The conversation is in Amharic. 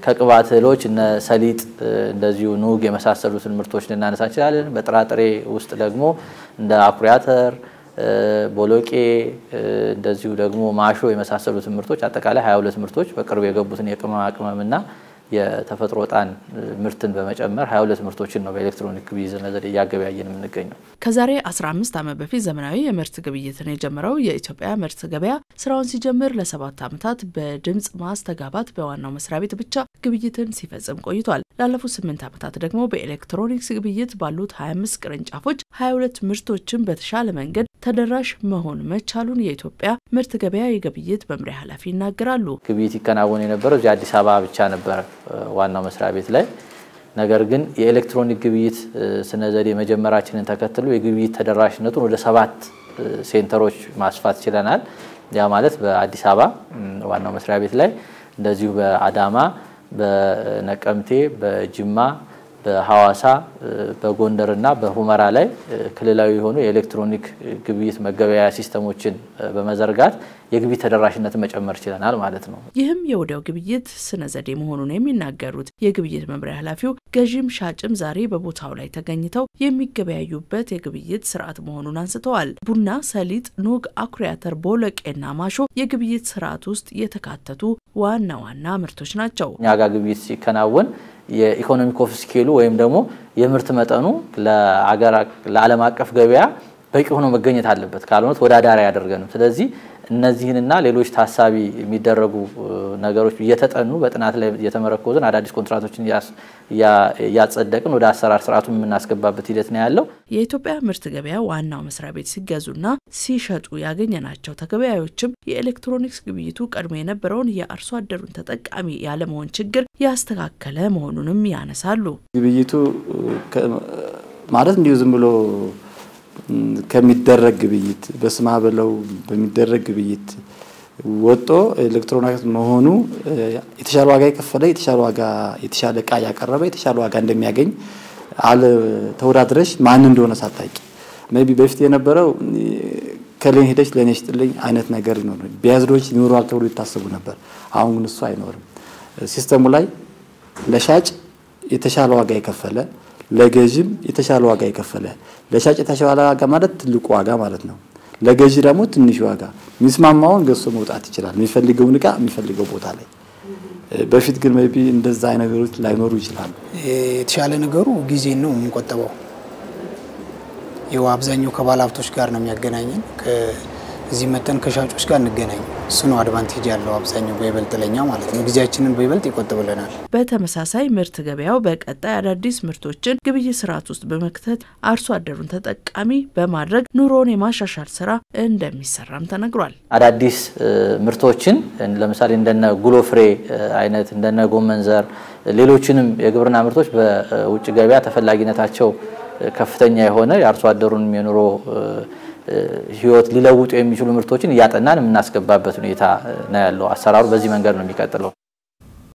ከቅባት እህሎች እነ ሰሊጥ እንደዚሁ ኑግ የመሳሰሉትን ምርቶች ልናነሳ እንችላለን በጥራጥሬ ውስጥ ደግሞ እንደ አኩሪ አተር ቦሎቄ እንደዚሁ ደግሞ ማሾ የመሳሰሉትን ምርቶች አጠቃላይ 22 ምርቶች በቅርብ የገቡትን የቅመማ ቅመምና የተፈጥሮ ጣን ምርትን በመጨመር 22 ምርቶችን ነው በኤሌክትሮኒክ ግብይት ዘዴ ያገበያየን የምንገኘው ከዛሬ 15 ዓመት በፊት ዘመናዊ የምርት ግብይትን የጀመረው የኢትዮጵያ ምርት ገበያ ስራውን ሲጀምር ለ7 ዓመታት በድምጽ ማስተጋባት በዋናው መስሪያ ቤት ብቻ ግብይትን ሲፈጽም ቆይቷል ላለፉት 8 ዓመታት ደግሞ በኤሌክትሮኒክስ ግብይት ባሉት 25 ቅርንጫፎች 22 ምርቶችን በተሻለ መንገድ ተደራሽ መሆን መቻሉን የኢትዮጵያ ምርት ገበያ የግብይት መምሪያ ኃላፊ ይናገራሉ ግብይት ይከናወን የነበረው እዚህ አዲስ አበባ ብቻ ነበር ዋናው መስሪያ ቤት ላይ ነገር ግን የኤሌክትሮኒክ ግብይት ስነዘዴ መጀመራችንን ተከትሎ የግብይት ተደራሽነቱን ወደ 7 ሴንተሮች ማስፋት ችለናል ያ ማለት በአዲስ አበባ ዋናው መስሪያ ቤት ላይ እንደዚሁ በአዳማ በነቀምቴ በጅማ በሐዋሳ በጎንደርና በሁመራ ላይ ክልላዊ የሆኑ የኤሌክትሮኒክ ግብይት መገበያያ ሲስተሞችን በመዘርጋት የግብይት ተደራሽነትን መጨመር ይችላል ማለት ነው ይህም የወዲያው ግብይት ስነዘዴ መሆኑን የሚናገሩት የግብይት መምሪያ ኃላፊው ገዢም ሻጭም ዛሬ በቦታው ላይ ተገኝተው የሚገበያዩበት የግብይት ስርዓት መሆኑን አንስተዋል ቡና ሰሊጥ ኑግ አኩሪ አተር ቦሎቄና ማሾ የግብይት ስርዓት ውስጥ የተካተቱ ዋና ምርቶች ናቸው ያጋ ግብይት ሲከናወን የኢኮኖሚክ ኦፍ ስኬሉ ወይም ደግሞ የምርት መጠኑ ለዓለም አቀፍ ገበያ በቂ ሆኖ መገኘት አለበት ካልሆነ ተወዳዳሪ ያደርገንም ስለዚህ እነዚህንና ሌሎች ታሳቢ የሚደረጉ ነገሮች እየተጠኑ በጥናት ላይ የተመረኮዙን አዳዲስ ኮንትራክቶችን ያጸደቅን ወደ አሰራር ስርዓቱ የምናስገባበት ሂደት ነው ያለው የኢትዮጵያ ምርት ገበያ ዋናው መስሪያ ቤት ሲገዙና ሲሸጡ ያገኘናቸው ተገበያዮችም የኤሌክትሮኒክስ ግብይቱ ቀድሞ የነበረውን የአርሶ አደሩን ተጠቃሚ ያለመሆን ችግር ያስተካከለ መሆኑንም ያነሳሉ ግብይቱ ማለት እንዲሁ ዝም ብሎ ከሚደረግ ግብይት በስማ በለው በሚደረግ ግብይት ወጦ ኤሌክትሮኒክስ መሆኑ የተሻለ ዋጋ ይከፈለ የተሻለ ዕቃ ያቀረበ የተሻለ ዋጋ እንደሚያገኝ አለ ተወዳድረሽ ማን እንደሆነ ሳታቂ ሜቢ በፊት የነበረው ከሌን ሄደሽ ለኔ ሽጥልኝ አይነት ነገር ነው ቢያዝዶች ይኖራል ተብሎ ይታሰቡ ነበር አሁን ግን እሱ አይኖርም ሲስተሙ ላይ ለሻጭ የተሻለ ዋጋ ይከፈለ ለገዢም የተሻለ ዋጋ ይከፈለ ለሻጭ የተሻለ ዋጋ ማለት ትልቁ ዋጋ ማለት ነው ለገዢ ደግሞ ትንሽ ዋጋ ሚስማማውን ገሶ መውጣት ይችላል የሚፈልገው ንቃ የሚፈልገው ቦታ ላይ በፊት ግን ሜቢ እንደዛ አይነት ነገሮች ላይኖሩ ይችላል የተሻለ ነገሩ ጊዜ ነው የምንቆጠበው አብዛኛው ከባለሀብቶች ጋር ነው የሚያገናኘን ከዚህ መተን ከሻጮች ጋር እንገናኝ እሱ ነው አድቫንቴጅ ያለው አብዛኛው በይበልጥለኛ ማለት ነው ጊዜያችንን በይበልጥ ይቆጥብልናል በተመሳሳይ ምርት ገበያው በቀጣይ አዳዲስ ምርቶችን ግብይት ስርዓት ውስጥ በመክተት አርሶ አደሩን ተጠቃሚ በማድረግ ኑሮን የማሻሻል ስራ እንደሚሰራም ተነግሯል አዳዲስ ምርቶችን ለምሳሌ እንደነ ጉሎፍሬ አይነት እንደነ ጎመንዘር ሌሎችንም የግብርና ምርቶች በውጭ ገበያ ተፈላጊነታቸው ከፍተኛ የሆነ የአርሶ አደሩን የኑሮ ህይወት ሊለውጡ የሚችሉ ምርቶችን ያጠናን እናስገባበት ሁኔታ ነው ያለው አሰራሩ በዚህ መንገድ ነው የሚቀጥለው